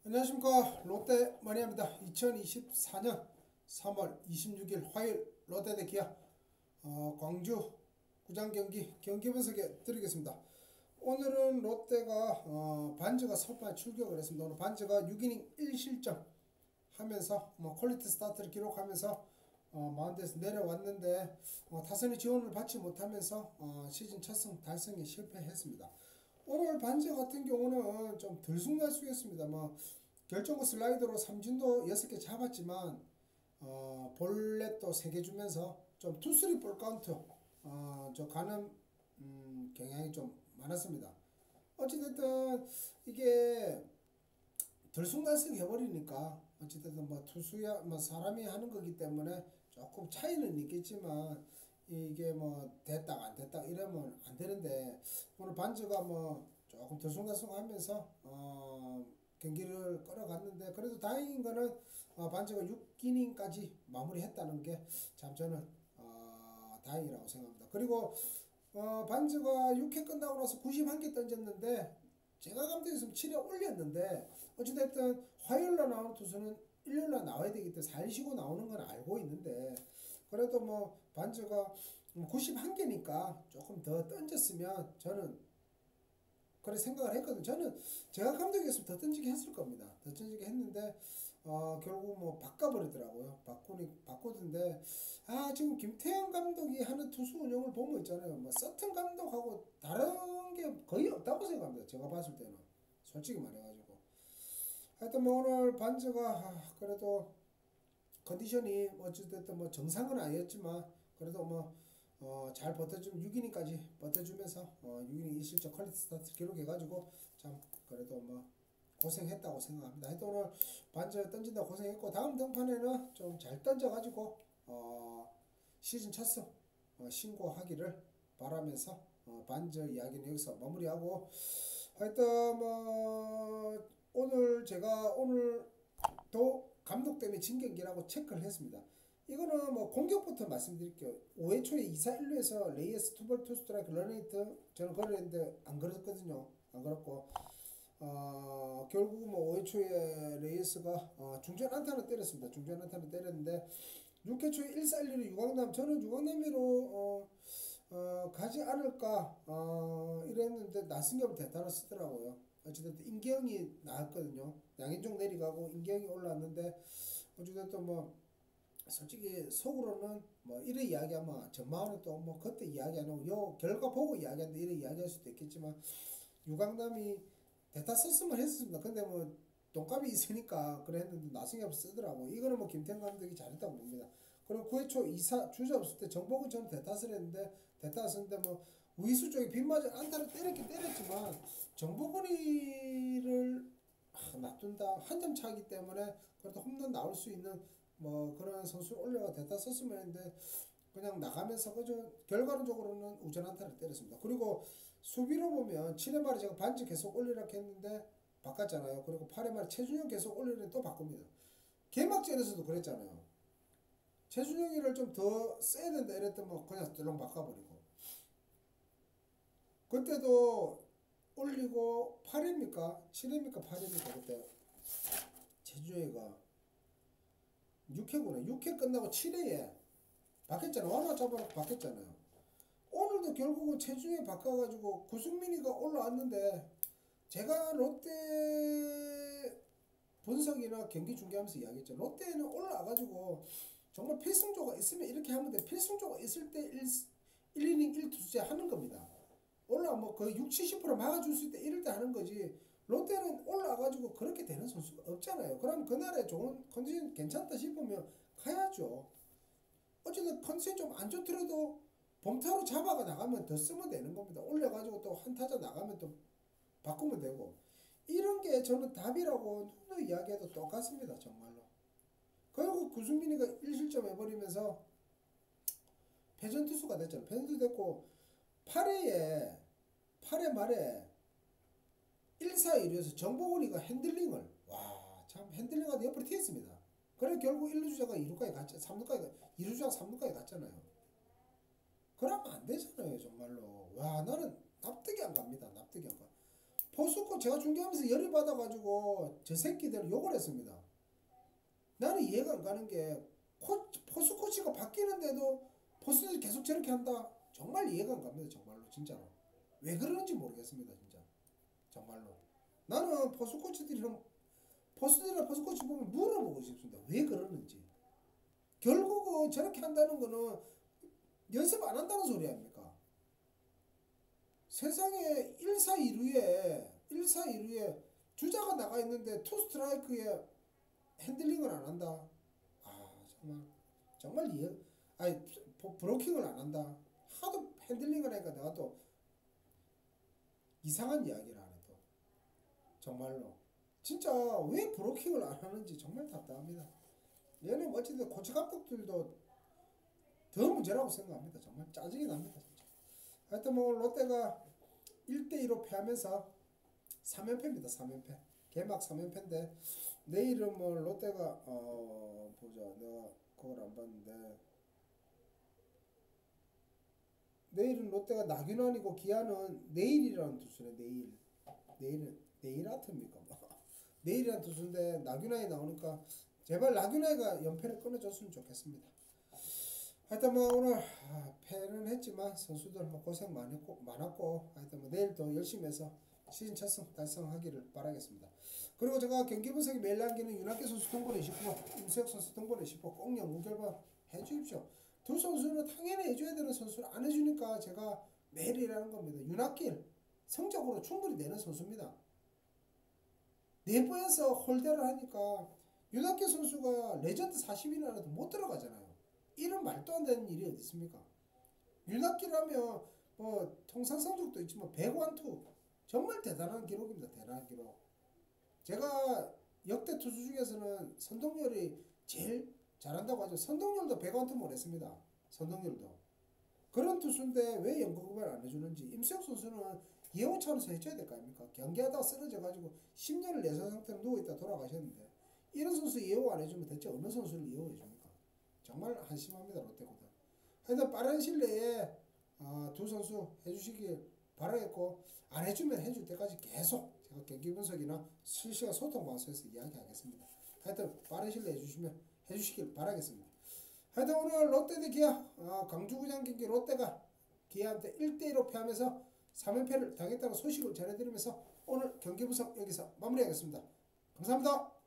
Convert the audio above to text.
안녕하십니까. 롯데 마니아입니다. 2024년 3월 26일 화요일 롯데 대 기아 광주 구장 경기 분석해 드리겠습니다. 오늘은 롯데가 반즈가 선발 출격을 했습니다. 오늘 반즈가 6이닝 1실점 하면서 퀄리티 스타트를 기록하면서 마운드에서 내려왔는데 타선의 지원을 받지 못하면서 시즌 첫 승 달성에 실패했습니다. 오늘 반즈 같은 경우는 좀 들쑥날쑥했습니다. 결정구 슬라이더로 삼진도 6개 잡았지만 볼넷도 3개 주면서 좀 투쓰리 볼 카운트 저 가는 경향이 좀 많았습니다. 어찌됐든 이게 들쑥날쑥 해버리니까 어찌됐든 투수야 사람이 하는 거기 때문에 조금 차이는 있겠지만 이게 됐다 안 됐다 이러면 안 되는데 오늘 반즈가 조금 들쑥날쑥 하면서 경기를 끌어갔는데 그래도 다행인 거는 반즈가 6이닝까지 마무리했다는 게 참 저는 다행이라고 생각합니다. 그리고 반즈가 6회 끝나고 나서 91개 던졌는데 제가 감독했으면 7회 올렸는데 어찌됐든 화요일날 나오는 투수는 일요일날 나와야 되기 때문에 4일 쉬고 나오는 건 알고 있는데 그래도 반즈가 91개니까 조금 더 던졌으면 저는 그래 생각을 했거든. 저는 제가 감독이었으면 더 던지게 했을 겁니다. 더 던지게 했는데 결국 바꿔버리더라고요. 바꾸던데 지금 김태형 감독이 하는 투수 운영을 보면 있잖아요. 서튼 감독하고 다른 게 거의 없다고 생각합니다. 제가 봤을 때는 솔직히 말해가지고 하여튼 오늘 반즈가 그래도 컨디션이 어찌됐든 정상은 아니었지만 그래도 잘 버텨주면 6이닝까지 버텨주면서 6이닝 1실점 퀄리티 스타트 기록해가지고 참 그래도 고생했다고 생각합니다. 하여튼 오늘 반즈 던진다 고생했고 다음 등판에는 좀 잘 던져가지고 시즌 첫승 신고하기를 바라면서 반즈 이야기는 여기서 마무리하고 하여튼 제가 오늘도 감독 때문에 진 경기라고 체크를 했습니다. 이거는 공격부터 말씀드릴게요. 5회 초에 2사 1루에서 레이에스 투볼 투 스트라이크 런에이트 저는 걸었는데 안 걸었거든요. 안 걸었고 결국 5회 초에 레이에스가 중전 안타를 때렸습니다. 중전 안타를 때렸는데 6회 초에 1사 1루로 유광남 저는 유광남으로 가지 않을까 이랬는데 나승엽 대타를 쓰더라고요. 어찌됐든 임경이 나왔거든요. 양현종 내려가고 임경이 올라왔는데 어찌됐든 솔직히 속으로는 이래 이야기하면 전마을은 또 그때 이야기 안 하고 요 결과 보고 이야기하는데 이래 이야기할 수도 있겠지만 유광남이 대타 썼으면 했습니다. 근데 돈값이 있으니까 그랬는데 나승엽 쓰더라고. 이거는 김태형 감독이 잘했다고 봅니다. 그리고 9회 초 2사 주자 없을 때 정복은 저는 대타를 했는데 대타 썼는데 우익수 쪽에 빗맞은 안타를 때렸지만 정복은이를 놔둔다 한 점 차이기 때문에 그래도 홈런 나올 수 있는 그런 선수를 올려가 대타 썼으면 했는데 그냥 나가면서 그저 결과론적으로는 우전 안타를 때렸습니다. 그리고 수비로 보면 7회 말에 제가 반지 계속 올리라고 했는데 바꿨잖아요. 그리고 8회 말에 최준영 계속 올리는데 또 바꿉니다. 개막전에서도 그랬잖아요. 최준영이를 좀 더 세야 된다 이랬더니 그냥 뜰렁 바꿔버리고 그때도 올리고 8회입니까? 7회입니까? 8회입니까? 그때 최준영이가 6회구나. 6회 끝나고 7회에 바뀌었잖아요. 원화 잡아놓고 바뀌었잖아요. 오늘도 결국은 체중에 바꿔가지고 구승민이가 올라왔는데 제가 롯데 분석이나 경기 중계하면서 이야기했죠. 롯데는 올라와가지고 정말 필승조가 있으면 이렇게 하면 돼. 필승조가 있을 때 1이닝 1투수제 하는 겁니다. 올라오면 거의 60~70% 막아줄 수 있다 이럴 때 하는 거지. 롯데는 올라와가지고 그렇게 되는 선수가 없잖아요. 그럼 그날에 좋은 컨디션 괜찮다 싶으면 가야죠. 어쨌든 컨디션 좀 안 좋더라도 범타로 잡아가 나가면 더 쓰면 되는 겁니다. 올려가지고 또 한 타자 나가면 또 바꾸면 되고 이런 게 저는 답이라고 누누이 이야기해도 똑같습니다. 정말로. 결국 구승민이가 1실점 해버리면서 패전투수가 됐잖아요. 패전투수 됐고 8회 말에 1사 1루에서 정보훈이가 핸들링을 참 핸들링하다 옆으로 튀었습니다. 그래 결국 1루주자가 2루까지 갔죠. 3루까지 2루주자가 3루까지 갔잖아요. 그러면 안 되잖아요. 정말로 나는 납득이 안 갑니다. 납득이 안 가. 포스코 제가 중계하면서 열이 받아가지고 저 새끼들 욕을 했습니다. 나는 이해가 안 가는 게 포수 코치가 바뀌는데도 포수들이 계속 저렇게 한다. 정말 이해가 안 갑니다. 정말로 진짜로. 왜 그러는지 모르겠습니다. 진짜 정말로. 나는 포수 코치들이랑 포수들이랑 포수 코치 보면 물어보고 싶습니다. 왜 그러는지. 결국은 저렇게 한다는 거는 연습 안 한다는 소리 아닙니까? 세상에 1사 1루에 주자가 나가 있는데 투 스트라이크에 핸들링을 안 한다. 아 정말 이해. 아니 브로킹을 안 한다. 하도 핸들링을 하니까 내가 또 이상한 이야기를 하네 또. 정말로 진짜 왜 브로킹을 안 하는지 정말 답답합니다. 얘는 어쨌든 코치 감독들도 더 문제라고 생각합니다. 정말 짜증이 납니다. 진짜. 하여튼 뭐 롯데가 1대2로 패하면서 3연패입니다. 3연패. 개막 3연패인데 내일은 뭐 롯데가 보자. 내가 그걸 안 봤는데 내일은 롯데가 나균환이고 기아는 내일이라는 투수네. 내일 아트입니까? 뭐. 내일이라는 투수인데 나균환이 나오니까 제발 나균환이가 연패를 끊어줬으면 좋겠습니다. 하여튼 뭐 오늘 패는 했지만 선수들 뭐 고생 많았고 하여튼 뭐 내일 또 열심히 해서 시즌 첫 승 달성하기를 바라겠습니다. 그리고 제가 경기 분석이 매일 남기는 윤학계 선수 등번호 29번, 임수혁 선수 등번호 10번 꼭 연구 결과 해주십시오. 두 선수는 당연히 해줘야 되는 선수를 안 해주니까 제가 매일 일하는 겁니다. 윤학길 성적으로 충분히 내는 선수입니다. 내부에서 홀대를 하니까 윤학길 선수가 레전드 40이라도 못 들어가잖아요. 이런 말도 안 되는 일이 어디 있습니까? 윤학길하면 뭐 통산 성적도 있지만 100완투 정말 대단한 기록입니다. 대단한 기록. 제가 역대 투수 중에서는 선동열이 제일 잘한다고 하죠. 선동열도 100완투 했습니다. 선동열도. 그런 투수인데 왜 연구급을 안 해주는지. 임수혁 선수는 예우 차원에서 해줘야 될 거 아닙니까? 경기하다가 쓰러져가지고 10년을 내사 상태로 누워있다 돌아가셨는데 이런 선수 예우 안 해주면 대체 어느 선수를 예우해줍니까? 정말 한심합니다. 롯데구단. 하여튼 빠른 시일 내에 두 선수 해주시길 바라겠고 안 해주면 해줄 때까지 계속 제가 경기 분석이나 실시간 소통 방송에서 이야기하겠습니다. 하여튼 빠른 시일 내에 해주시길 바라겠습니다. 하여튼 오늘 롯데 대 기아 광주구장 경기 롯데가 기아한테 1대2로 패하면서 3연패를 당했다는 소식을 전해드리면서 오늘 경기 분석 여기서 마무리하겠습니다. 감사합니다.